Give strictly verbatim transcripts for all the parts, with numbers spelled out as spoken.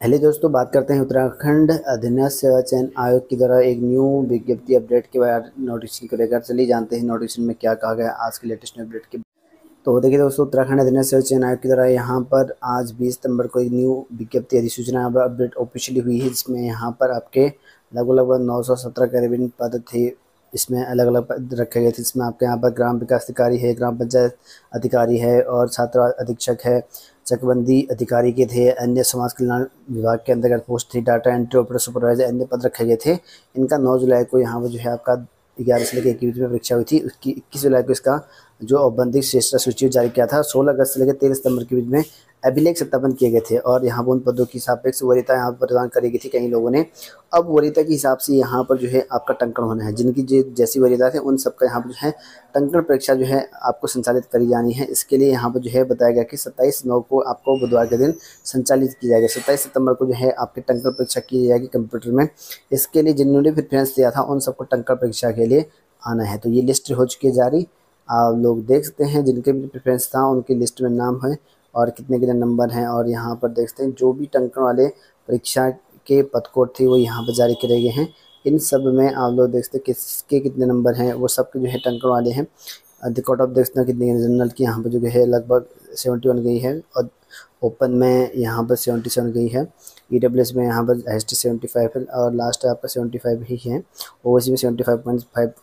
पहले दोस्तों बात करते हैं उत्तराखंड अधीनस्थ सेवा चयन आयोग की द्वारा एक न्यू विज्ञप्ति अपडेट के बाद नोटिफिकेशन को लेकर। चलिए जानते हैं नोटिफिकेशन में क्या कहा गया आज के लेटेस्ट अपडेट के। तो देखिए दोस्तों, उत्तराखंड अधीनस्थ सेवा चयन आयोग की द्वारा यहाँ पर आज बीस सितंबर को एक न्यू विज्ञप्ति अधिसूचना अपडेट ऑफिशियली हुई है, जिसमें यहाँ पर आपके लगभग लगभग नौ सौ सत्रह करीबन पद थे। इसमें अलग अलग पद रखे गए थे। इसमें आपके यहाँ पर ग्राम विकास अधिकारी है, ग्राम पंचायत अधिकारी है और छात्र अधीक्षक है, चकबंदी अधिकारी के थे, अन्य समाज कल्याण विभाग के अंतर्गत पोस्ट थी, डाटा एंट्री ऑपरेटर सुपरवाइजर, अन्य पद रखे गए थे। इनका नौ जुलाई को यहाँ पर जो है आपका ग्यारह से लेकर इक्कीस में परीक्षा हुई थी। उसकी इक्कीस जुलाई को इसका जो औपबंधिक श्रेष्ठता सूची जारी किया था। सोलह अगस्त से लेकर तेरह सितंबर के बीच में अभिलेख सत्यापन किए गए थे और यहाँ पर उन पदों की सापेक्ष वरीयता यहाँ पर प्रदान करी गई थी कई लोगों ने। अब वरीयता के हिसाब से यहाँ पर जो है आपका टंकण होना है। जिनकी जैसी वरीयता है उन सबका यहाँ पर जो है टंकण परीक्षा जो है आपको संचालित करी जानी है। इसके लिए यहाँ पर जो है बताया गया कि सत्ताईस नौ को आपको बुधवार के दिन संचालित की जाएगी। सत्ताईस सितंबर को जो है आपकी टंकण परीक्षा की जाएगी कंप्यूटर में। इसके लिए जिन्होंने प्रेफरेंस दिया था उन सबको टंकण परीक्षा के लिए आना है। तो ये लिस्ट हो चुकी है जारी, आप लोग देख सकते हैं। जिनके भी प्रेफरेंस था उनकी लिस्ट में नाम है और कितने कितने नंबर हैं। और यहाँ पर देख सकते हैं जो भी टंकण वाले परीक्षा के पद कोड थे वो यहाँ पर जारी करे गए हैं। इन सब में आप लोग देख सकते हैं किसके कितने नंबर हैं, वो सब के जो है टंकण वाले हैं। कट ऑफ देख सकते हैं कितनी जनरल की यहाँ पर जो है लगभग सेवेंटी वन गई है और ओपन में यहाँ पर सेवेंटी सेवन गई है। ई डब्ल्यू एस में यहाँ पर एस टी सेवेंटी फाइव है और लास्ट आपका सेवेंटी फाइव ही है। ओ सी में सेवेंटी फाइव पॉइंट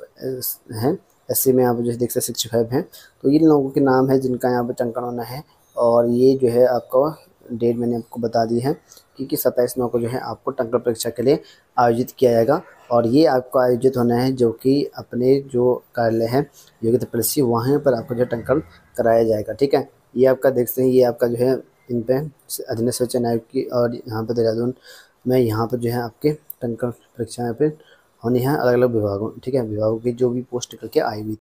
फाइव है। एस सी में यहाँ पर जो देख सकते सिक्सटी फाइव है। तो ये लोगों के नाम है जिनका यहाँ पर टंकण होना है। और ये जो है आपका डेट मैंने आपको बता दी है क्योंकि सत्ताईस नौ को जो है आपको टंकण परीक्षा के लिए आयोजित किया जाएगा। और ये आपको आयोजित होना है जो कि अपने जो कार्यालय है योग्यता प्रेसी वहाँ पर आपको जो टंकण कराया जाएगा। ठीक है, ये आपका देख सकते हैं ये आपका जो है इन पे अधीनस्थ सेवा चयन आयोग की और यहाँ पर देहरादून में यहाँ पर जो है आपके टंकण परीक्षाएँ पे होनी है अलग अलग विभागों। ठीक है, विभागों की जो भी पोस्ट करके आई हुई।